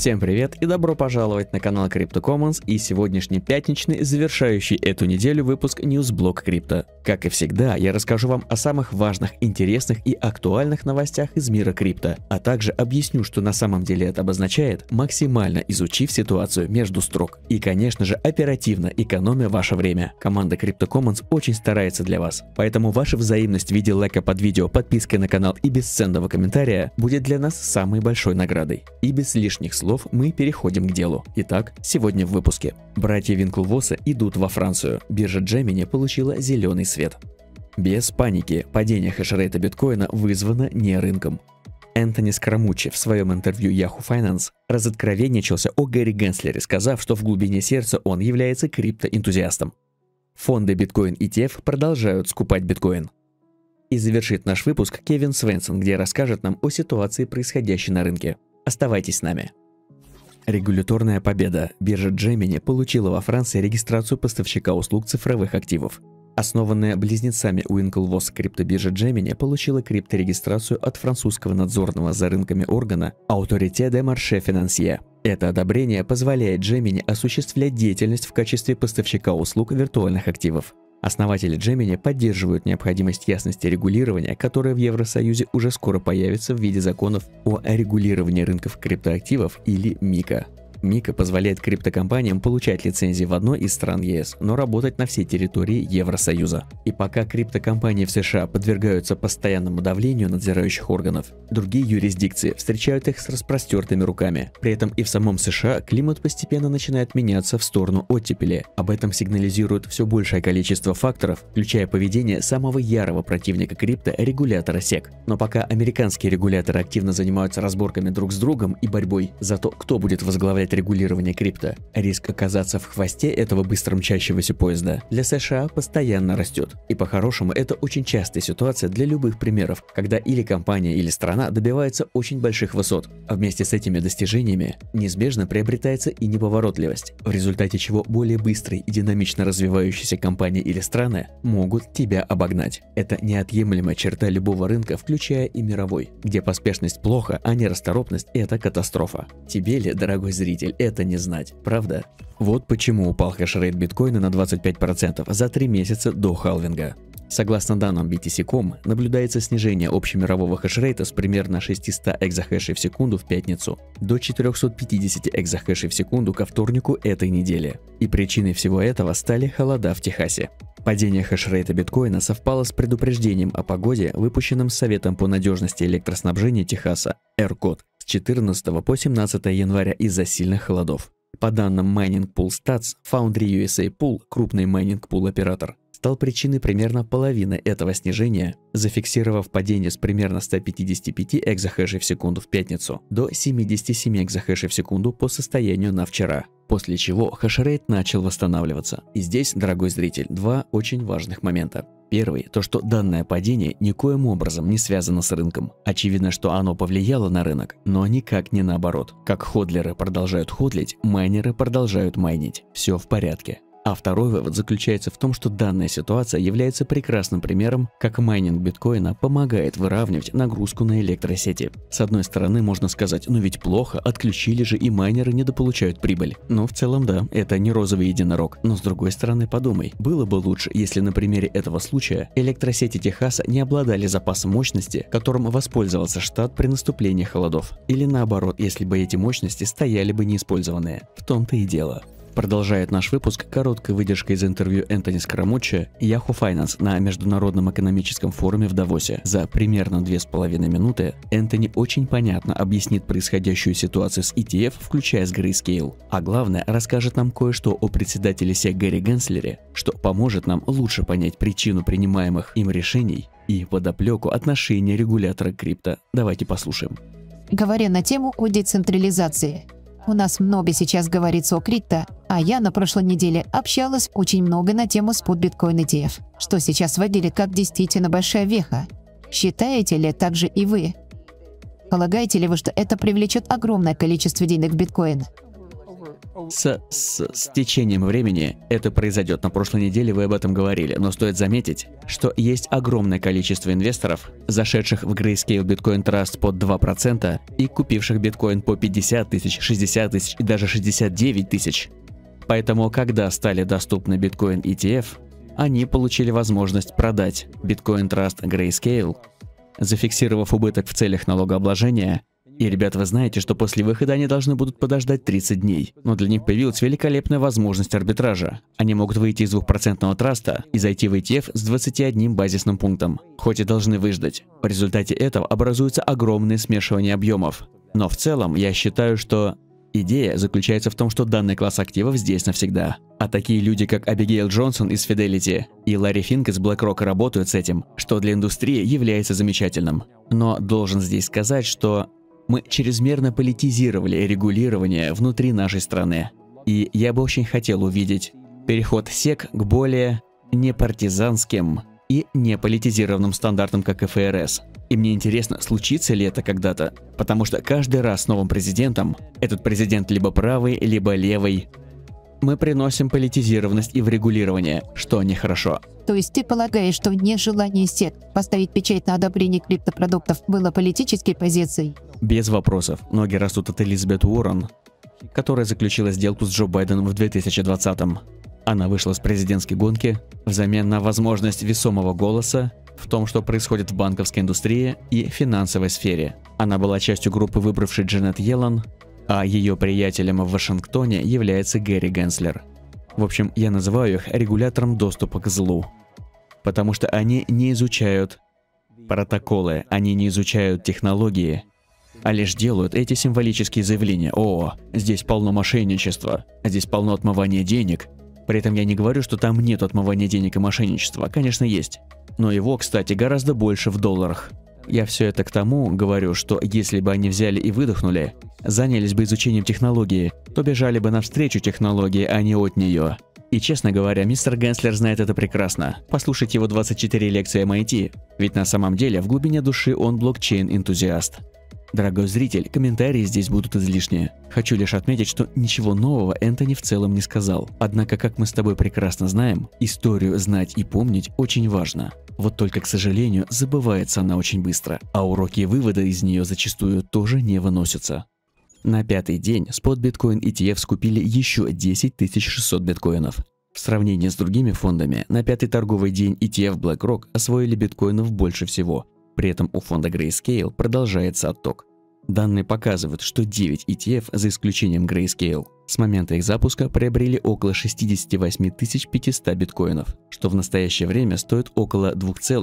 Всем привет и добро пожаловать на канал Crypto Commons и сегодняшний пятничный, завершающий эту неделю выпуск Newsblog Крипто. Как и всегда, я расскажу вам о самых важных, интересных и актуальных новостях из мира крипто, а также объясню, что на самом деле это обозначает, максимально изучив ситуацию между строк. И, конечно же, оперативно экономя ваше время. Команда Crypto Commons очень старается для вас, поэтому ваша взаимность в виде лайка под видео, подпиской на канал и бесценного комментария будет для нас самой большой наградой. И без лишних слов мы переходим к делу. Итак, сегодня в выпуске. Братья Винклвосы идут во Францию. Биржа Gemini получила зеленый свет. Без паники, падение хешрейта биткоина вызвано не рынком. Энтони Скрамуччи в своем интервью Yahoo Finance разоткровенничался о Гэри Генслере, сказав, что в глубине сердца он является криптоэнтузиастом. Фонды биткоин ETF продолжают скупать биткоин. И завершит наш выпуск Кевин Свенсон, где расскажет нам о ситуации, происходящей на рынке. Оставайтесь с нами. Регуляторная победа. Биржа Gemini получила во Франции регистрацию поставщика услуг цифровых активов. Основанная близнецами Winklevoss криптобиржа Gemini получила крипторегистрацию от французского надзорного за рынками органа Autorité des Marchés Financiers. Это одобрение позволяет Gemini осуществлять деятельность в качестве поставщика услуг виртуальных активов. Основатели Gemini поддерживают необходимость ясности регулирования, которая в Евросоюзе уже скоро появится в виде законов о регулировании рынков криптоактивов или МиКа. МиКа позволяет криптокомпаниям получать лицензии в одной из стран ЕС, но работать на всей территории Евросоюза. И пока криптокомпании в США подвергаются постоянному давлению надзирающих органов, другие юрисдикции встречают их с распростертыми руками. При этом и в самом США климат постепенно начинает меняться в сторону оттепели. Об этом сигнализирует все большее количество факторов, включая поведение самого ярого противника крипто – регулятора SEC. Но пока американские регуляторы активно занимаются разборками друг с другом и борьбой за то, кто будет возглавлять регулирование крипто, риск оказаться в хвосте этого быстро мчащегося поезда для США постоянно растет. И по-хорошему это очень частая ситуация для любых примеров, когда или компания, или страна добивается очень больших высот, а вместе с этими достижениями неизбежно приобретается и неповоротливость, в результате чего более быстрые и динамично развивающиеся компании или страны могут тебя обогнать. Это неотъемлемая черта любого рынка, включая и мировой, где поспешность плохо, а нерасторопность – это катастрофа. Тебе ли, дорогой зритель, это не знать, правда? Вот почему упал хешрейт биткоина на 25% за 3 месяца до халвинга. Согласно данным BTC.com, наблюдается снижение общемирового хешрейта с примерно 600 экзахэшей в секунду в пятницу до 450 экзахэшей в секунду ко вторнику этой недели. И причиной всего этого стали холода в Техасе. Падение хешрейта биткоина совпало с предупреждением о погоде, выпущенным Советом по надежности электроснабжения Техаса (ERCOT) с 14 по 17 января из-за сильных холодов. По данным Mining Pool Stats, Foundry USA Pool, крупный майнинг-пул оператор, стал причиной примерно половины этого снижения, зафиксировав падение с примерно 155 экзахэшей в секунду в пятницу до 77 экзахэшей в секунду по состоянию на вчера, после чего хешрейт начал восстанавливаться. И здесь, дорогой зритель, два очень важных момента. Первый – то, что данное падение никоим образом не связано с рынком. Очевидно, что оно повлияло на рынок, но никак не наоборот. Как ходлеры продолжают ходлить, майнеры продолжают майнить. Все в порядке. А второй вывод заключается в том, что данная ситуация является прекрасным примером, как майнинг биткоина помогает выравнивать нагрузку на электросети. С одной стороны, можно сказать, ну ведь плохо, отключили же и майнеры недополучают прибыль. Но в целом да, это не розовый единорог. Но с другой стороны, подумай, было бы лучше, если на примере этого случая электросети Техаса не обладали запасом мощности, которым воспользовался штат при наступлении холодов. Или наоборот, если бы эти мощности стояли бы неиспользованные. В том-то и дело. Продолжает наш выпуск короткой выдержкой из интервью Энтони Скрамуччи Yahoo Finance на Международном экономическом форуме в Давосе. За примерно 2,5 минуты Энтони очень понятно объяснит происходящую ситуацию с ETF, включая с Grayscale. А главное, расскажет нам кое-что о председателе SEC Гэри Генслере, что поможет нам лучше понять причину принимаемых им решений и подоплеку отношения регулятора крипто. Давайте послушаем. Говоря на тему о децентрализации. У нас много сейчас говорится о крипто, а я на прошлой неделе общалась очень много на тему спот биткоин ETF, что сейчас выглядит как действительно большая веха. Считаете ли так же и вы? Полагаете ли вы, что это привлечет огромное количество денег в биткоин? С течением времени это произойдет. На прошлой неделе вы об этом говорили, но стоит заметить, что есть огромное количество инвесторов, зашедших в Grayscale Bitcoin Trust под 2% и купивших биткоин по 50 тысяч, 60 тысяч и даже 69 тысяч. Поэтому, когда стали доступны биткоин ETF, они получили возможность продать Bitcoin Trust Grayscale, зафиксировав убыток в целях налогообложения. И, ребята, вы знаете, что после выхода они должны будут подождать 30 дней. Но для них появилась великолепная возможность арбитража. Они могут выйти из 2% траста и зайти в ETF с 21 базисным пунктом. Хоть и должны выждать. В результате этого образуется огромное смешивание объемов. Но в целом я считаю, что идея заключается в том, что данный класс активов здесь навсегда. А такие люди, как Абигейл Джонсон из Fidelity и Ларри Финк из BlackRock работают с этим, что для индустрии является замечательным. Но должен здесь сказать, что мы чрезмерно политизировали регулирование внутри нашей страны. И я бы очень хотел увидеть переход SEC к более непартизанским и неполитизированным стандартам, как ФРС. И мне интересно, случится ли это когда-то, потому что каждый раз с новым президентом, этот президент либо правый, либо левый, мы приносим политизированность и в регулирование, что нехорошо. То есть ты полагаешь, что нежелание SEC поставить печать на одобрение криптопродуктов было политической позицией? Без вопросов. Ноги растут от Элизабет Уоррен, которая заключила сделку с Джо Байденом в 2020-м. Она вышла с президентской гонки взамен на возможность весомого голоса в том, что происходит в банковской индустрии и финансовой сфере. Она была частью группы, выбравшей Джанет Йеллен, а ее приятелем в Вашингтоне является Гэри Генслер. В общем, я называю их регулятором доступа к злу, потому что они не изучают протоколы, они не изучают технологии, а лишь делают эти символические заявления. О, здесь полно мошенничества, здесь полно отмывания денег. При этом я не говорю, что там нет отмывания денег и мошенничества, конечно есть. Но его, кстати, гораздо больше в долларах. Я все это к тому говорю, что если бы они взяли и выдохнули, занялись бы изучением технологии, то бежали бы навстречу технологии, а не от нее. И честно говоря, мистер Генслер знает это прекрасно. Послушайте его 24 лекции MIT, ведь на самом деле в глубине души он блокчейн-энтузиаст. Дорогой зритель, комментарии здесь будут излишние. Хочу лишь отметить, что ничего нового Энтони в целом не сказал. Однако, как мы с тобой прекрасно знаем, историю знать и помнить очень важно. Вот только, к сожалению, забывается она очень быстро, а уроки и выводы из нее зачастую тоже не выносятся. На пятый день спот биткоин ETF скупили еще 10 600 биткоинов. В сравнении с другими фондами, на пятый торговый день ETF BlackRock освоили биткоинов больше всего. При этом у фонда Grayscale продолжается отток. Данные показывают, что 9 ETF, за исключением Grayscale, с момента их запуска приобрели около 68 500 биткоинов, что в настоящее время стоит около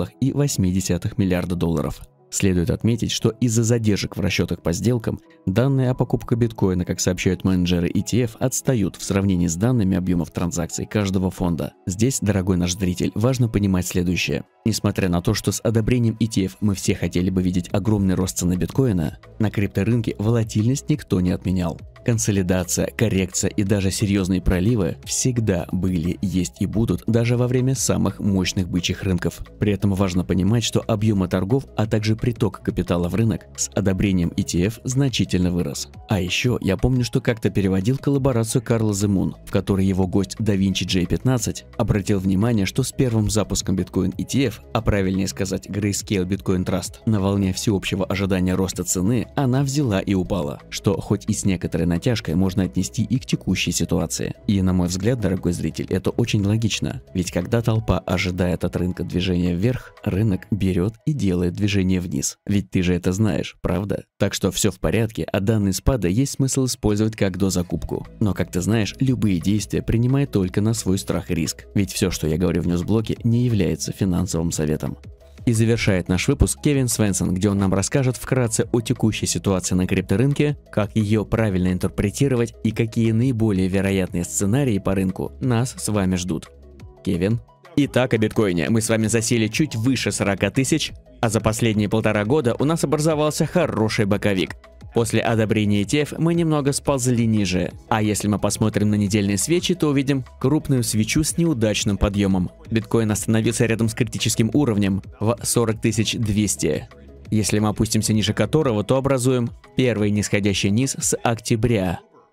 2,8 миллиарда долларов. Следует отметить, что из-за задержек в расчетах по сделкам, данные о покупке биткоина, как сообщают менеджеры ETF, отстают в сравнении с данными объемов транзакций каждого фонда. Здесь, дорогой наш зритель, важно понимать следующее. Несмотря на то, что с одобрением ETF мы все хотели бы видеть огромный рост цены биткоина, на крипторынке волатильность никто не отменял. Консолидация, коррекция и даже серьезные проливы всегда были, есть и будут даже во время самых мощных бычьих рынков. При этом важно понимать, что объемы торгов, а также приток капитала в рынок с одобрением ETF значительно вырос. А еще я помню, что как-то переводил коллаборацию Карла The Moon, в которой его гость DaVinci J15 обратил внимание, что с первым запуском биткоин ETF, а правильнее сказать Grayscale Bitcoin Trust, на волне всеобщего ожидания роста цены, она взяла и упала, что хоть и с некоторой натяжкой можно отнести и к текущей ситуации. И на мой взгляд, дорогой зритель, это очень логично, ведь когда толпа ожидает от рынка движения вверх, рынок берет и делает движение вниз. Ведь ты же это знаешь, правда? Так что все в порядке, а данные спада есть смысл использовать как дозакупку. Но, как ты знаешь, любые действия принимай только на свой страх и риск. Ведь все, что я говорю в ньюсблоке, не является финансовым советом. И завершает наш выпуск Кевин Свенсон, где он нам расскажет вкратце о текущей ситуации на крипторынке, как ее правильно интерпретировать и какие наиболее вероятные сценарии по рынку нас с вами ждут. Кевин? Итак, о биткоине. Мы с вами засели чуть выше 40 тысяч, а за последние 1,5 года у нас образовался хороший боковик. После одобрения ETF мы немного сползли ниже, а если мы посмотрим на недельные свечи, то увидим крупную свечу с неудачным подъемом. Биткоин остановился рядом с критическим уровнем в 40 200. Если мы опустимся ниже которого, то образуем первый нисходящий низ с октября.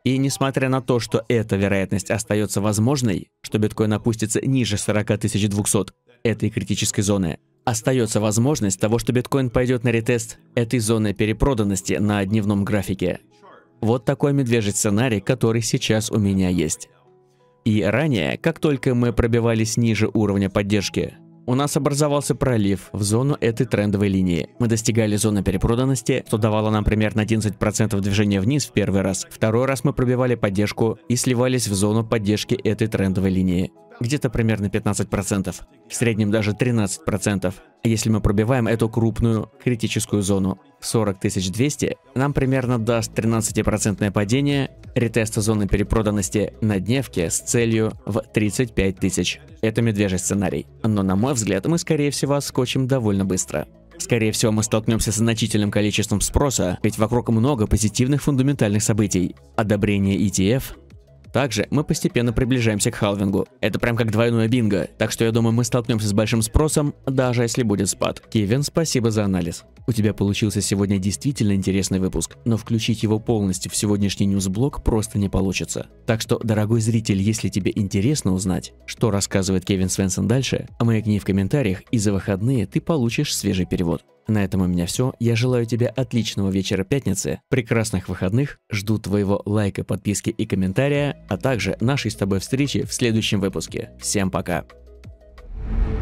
И несмотря на то, что эта вероятность остается возможной, что биткоин опустится ниже 40 200 этой критической зоны, остается возможность того, что биткоин пойдет на ретест этой зоны перепроданности на дневном графике. Вот такой медвежий сценарий, который сейчас у меня есть. И ранее, как только мы пробивались ниже уровня поддержки, у нас образовался пролив в зону этой трендовой линии. Мы достигали зоны перепроданности, что давало нам примерно 11% движения вниз в первый раз. Второй раз мы пробивали поддержку и сливались в зону поддержки этой трендовой линии. Где-то примерно 15%, в среднем даже 13%. Если мы пробиваем эту крупную критическую зону 40 200, нам примерно даст 13% падение ретеста зоны перепроданности на дневке с целью в 35 000. Это медвежий сценарий. Но на мой взгляд, мы скорее всего отскочим довольно быстро. Скорее всего, мы столкнемся с значительным количеством спроса, ведь вокруг много позитивных фундаментальных событий. Одобрение ETF. Также мы постепенно приближаемся к халвингу. Это прям как двойное бинго, так что я думаю, мы столкнемся с большим спросом, даже если будет спад. Кевин, спасибо за анализ. У тебя получился сегодня действительно интересный выпуск, но включить его полностью в сегодняшний ньюсблог просто не получится. Так что, дорогой зритель, если тебе интересно узнать, что рассказывает Кевин Свенсон дальше, маякни в комментариях, и за выходные ты получишь свежий перевод. На этом у меня все. Я желаю тебе отличного вечера пятницы, прекрасных выходных, жду твоего лайка, подписки и комментария, а также нашей с тобой встречи в следующем выпуске. Всем пока!